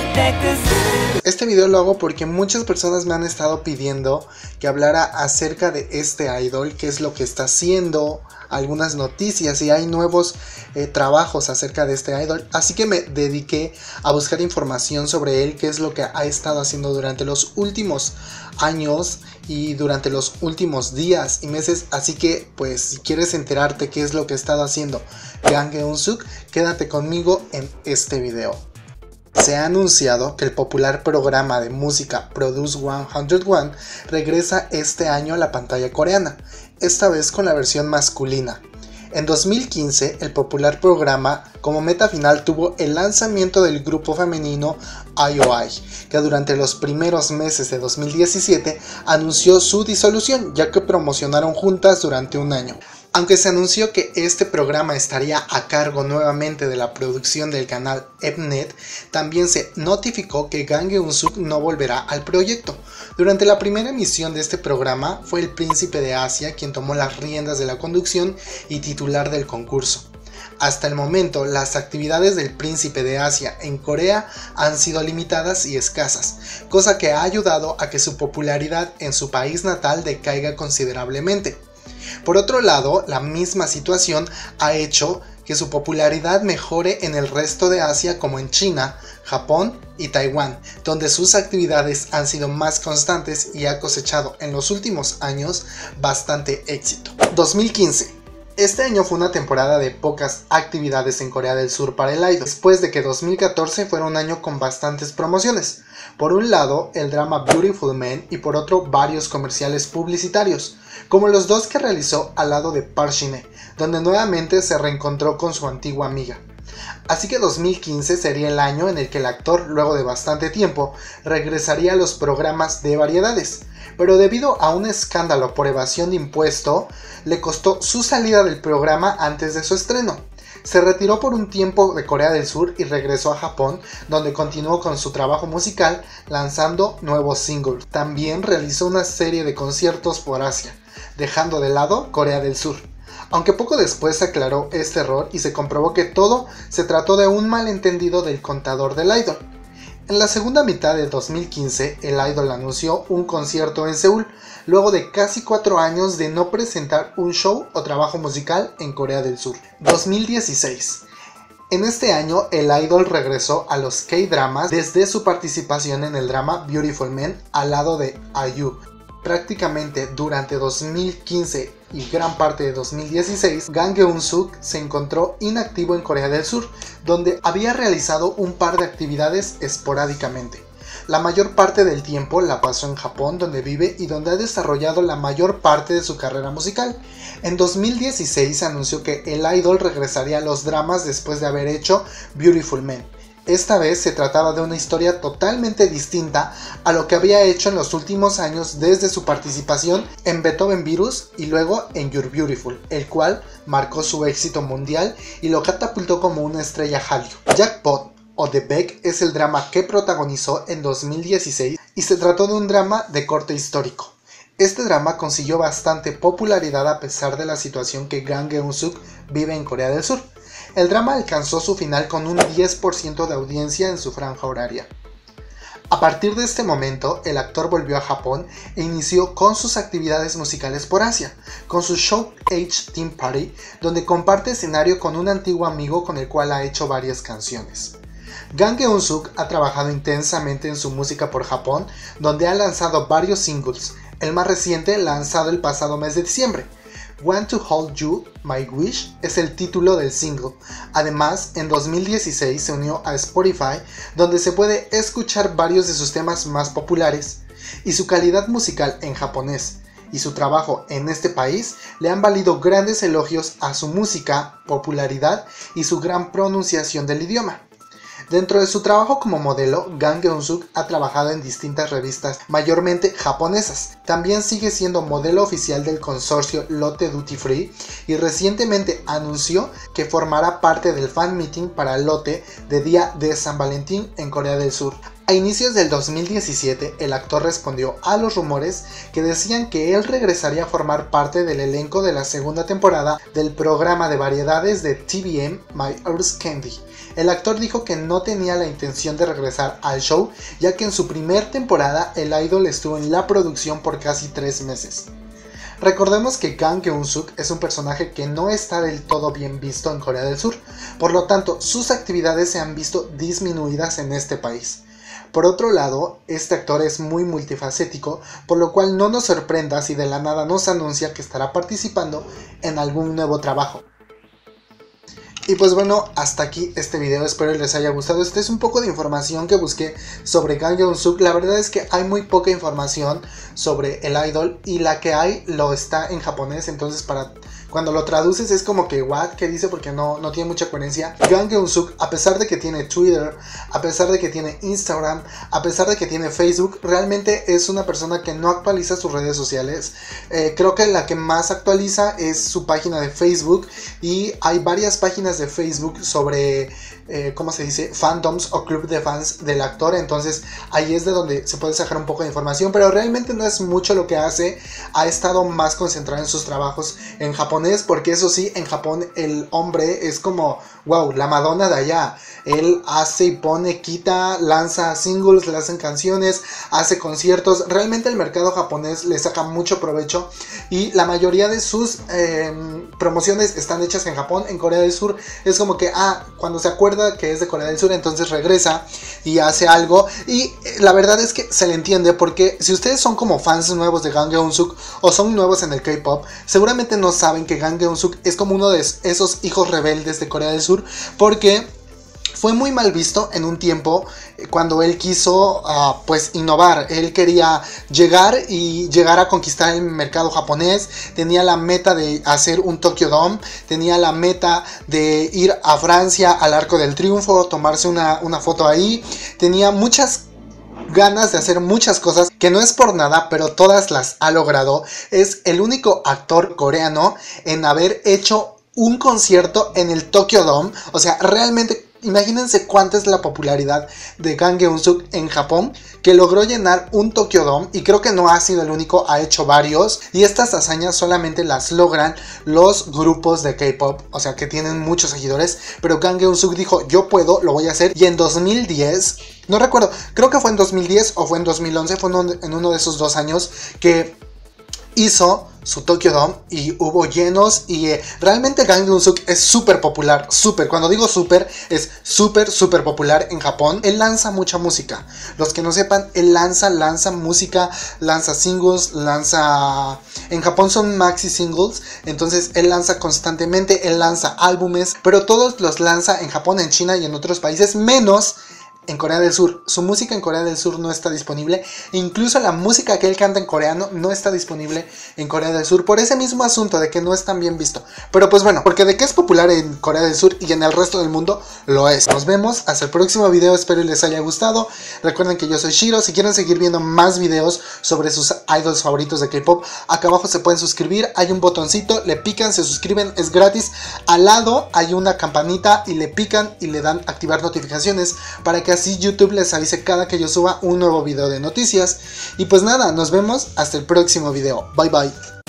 Este video lo hago porque muchas personas me han estado pidiendo que hablara acerca de este idol, qué es lo que está haciendo, algunas noticias y hay nuevos trabajos acerca de este idol, así que me dediqué a buscar información sobre él, qué es lo que ha estado haciendo durante los últimos años y durante los últimos días y meses. Así que pues si quieres enterarte qué es lo que ha estado haciendo Gang Eun-suk, quédate conmigo en este video. Se ha anunciado que el popular programa de música Produce 101 regresa este año a la pantalla coreana, esta vez con la versión masculina. En 2015, el popular programa como meta final tuvo el lanzamiento del grupo femenino IOI, que durante los primeros meses de 2017 anunció su disolución, ya que promocionaron juntas durante un año. Aunque se anunció que este programa estaría a cargo nuevamente de la producción del canal Mnet, también se notificó que Gang Eun-suk no volverá al proyecto. Durante la primera emisión de este programa fue el príncipe de Asia quien tomó las riendas de la conducción y titular del concurso. Hasta el momento, las actividades del príncipe de Asia en Corea han sido limitadas y escasas, cosa que ha ayudado a que su popularidad en su país natal decaiga considerablemente. Por otro lado, la misma situación ha hecho que su popularidad mejore en el resto de Asia, como en China, Japón y Taiwán, donde sus actividades han sido más constantes y ha cosechado en los últimos años bastante éxito. 2015. Este año fue una temporada de pocas actividades en Corea del Sur para el idol, después de que 2014 fuera un año con bastantes promociones. Por un lado, el drama Beautiful Man y por otro, varios comerciales publicitarios, como los dos que realizó al lado de Park Shin-hye, donde nuevamente se reencontró con su antigua amiga. Así que 2015 sería el año en el que el actor, luego de bastante tiempo, regresaría a los programas de variedades, pero debido a un escándalo por evasión de impuesto, le costó su salida del programa antes de su estreno. Se retiró por un tiempo de Corea del Sur y regresó a Japón, donde continuó con su trabajo musical lanzando nuevos singles. También realizó una serie de conciertos por Asia, dejando de lado Corea del Sur. Aunque poco después se aclaró este error y se comprobó que todo se trató de un malentendido del contador del idol. En la segunda mitad de 2015, el idol anunció un concierto en Seúl, luego de casi 4 años de no presentar un show o trabajo musical en Corea del Sur. 2016. En este año, el idol regresó a los K-dramas desde su participación en el drama Beautiful Man al lado de IU. Prácticamente durante 2015 y gran parte de 2016, Gang Eun-suk se encontró inactivo en Corea del Sur, donde había realizado un par de actividades esporádicamente. La mayor parte del tiempo la pasó en Japón, donde vive y donde ha desarrollado la mayor parte de su carrera musical. En 2016 se anunció que el idol regresaría a los dramas después de haber hecho Beautiful Man. Esta vez se trataba de una historia totalmente distinta a lo que había hecho en los últimos años desde su participación en Beethoven Virus y luego en You're Beautiful, el cual marcó su éxito mundial y lo catapultó como una estrella Hallyu. Jackpot o The Beg es el drama que protagonizó en 2016 y se trató de un drama de corte histórico. Este drama consiguió bastante popularidad a pesar de la situación que Gang Eun-suk vive en Corea del Sur. El drama alcanzó su final con un 10% de audiencia en su franja horaria. A partir de este momento, el actor volvió a Japón e inició con sus actividades musicales por Asia, con su show Age Team Party, donde comparte escenario con un antiguo amigo con el cual ha hecho varias canciones. Gang Eun-suk ha trabajado intensamente en su música por Japón, donde ha lanzado varios singles, el más reciente lanzado el pasado mes de diciembre. Want to Hold You, My Wish es el título del single. Además, en 2016 se unió a Spotify, donde se puede escuchar varios de sus temas más populares, y su calidad musical en japonés y su trabajo en este país le han valido grandes elogios a su música, popularidad y su gran pronunciación del idioma. Dentro de su trabajo como modelo, Gang Eun-suk ha trabajado en distintas revistas, mayormente japonesas. También sigue siendo modelo oficial del consorcio Lotte Duty Free y recientemente anunció que formará parte del fan meeting para Lotte de Día de San Valentín en Corea del Sur. A inicios del 2017, el actor respondió a los rumores que decían que él regresaría a formar parte del elenco de la segunda temporada del programa de variedades de TVN My Earth Candy. El actor dijo que no tenía la intención de regresar al show, ya que en su primer temporada el idol estuvo en la producción por casi 3 meses. Recordemos que Kang Geun-suk es un personaje que no está del todo bien visto en Corea del Sur, por lo tanto sus actividades se han visto disminuidas en este país. Por otro lado, este actor es muy multifacético, por lo cual no nos sorprenda si de la nada nos anuncia que estará participando en algún nuevo trabajo. Y pues bueno, hasta aquí este video, espero les haya gustado. Este es un poco de información que busqué sobre Kang Geun-suk. La verdad es que hay muy poca información sobre el idol y la que hay lo está en japonés, entonces cuando lo traduces es como que what, ¿qué dice? Porque no tiene mucha coherencia. Kang Geun-suk, a pesar de que tiene Twitter, a pesar de que tiene Instagram, a pesar de que tiene Facebook, realmente es una persona que no actualiza sus redes sociales. Creo que la que más actualiza es su página de Facebook, y hay varias páginas de Facebook sobre ¿cómo se dice? Fandoms o club de fans del actor. Entonces ahí es de donde se puede sacar un poco de información, pero realmente no es mucho lo que hace. Ha estado más concentrado en sus trabajos en japonés, porque eso sí, en Japón el hombre es como wow, la Madonna de allá. Él hace y pone, quita, lanza singles, le hacen canciones, hace conciertos. Realmente el mercado japonés le saca mucho provecho y la mayoría de sus promociones están hechas en Japón. En Corea del Sur es como que cuando se acuerda que es de Corea del Sur, entonces regresa y hace algo, y la verdad es que se le entiende, porque si ustedes son como fans nuevos de Kang Geun-suk o son nuevos en el K-pop, seguramente no saben que Kang Geun-suk es como uno de esos hijos rebeldes de Corea del Sur, porque fue muy mal visto en un tiempo cuando él quiso pues innovar. Él quería llegar a conquistar el mercado japonés. Tenía la meta de hacer un Tokyo Dome. Tenía la meta de ir a Francia al Arco del Triunfo, tomarse una foto ahí. Tenía muchas ganas de hacer muchas cosas, que no es por nada, pero todas las ha logrado. Es el único actor coreano en haber hecho un concierto en el Tokyo Dome. O sea, realmente imagínense cuánta es la popularidad de Kang Geun-suk en Japón, que logró llenar un Tokyo Dome, y creo que no ha sido el único, ha hecho varios, y estas hazañas solamente las logran los grupos de K-pop, o sea que tienen muchos seguidores, pero Kang Geun-suk dijo yo puedo, lo voy a hacer, y en 2010, no recuerdo, creo que fue en 2010 o fue en 2011, fue en uno de esos 2 años que hizo su Tokyo Dome y hubo llenos, y realmente Kang Geun-suk es súper popular, cuando digo súper, es súper popular en Japón. Él lanza mucha música, los que no sepan, él lanza música, lanza singles, en Japón son maxi singles, entonces él lanza constantemente, él lanza álbumes, pero todos los lanza en Japón, en China y en otros países, menos en Corea del Sur. Su música en Corea del Sur no está disponible, incluso la música que él canta en coreano no está disponible en Corea del Sur, por ese mismo asunto de que no es tan bien visto. Pero pues bueno, porque de que es popular en Corea del Sur y en el resto del mundo, lo es. Nos vemos hasta el próximo video, espero les haya gustado. Recuerden que yo soy Shiro. Si quieren seguir viendo más videos sobre sus idols favoritos de K-pop, acá abajo se pueden suscribir, hay un botoncito, le pican, se suscriben, es gratis. Al lado hay una campanita y le pican y le dan activar notificaciones para que así YouTube les avise cada que yo suba un nuevo video de noticias. Y pues nada, nos vemos hasta el próximo video. Bye bye.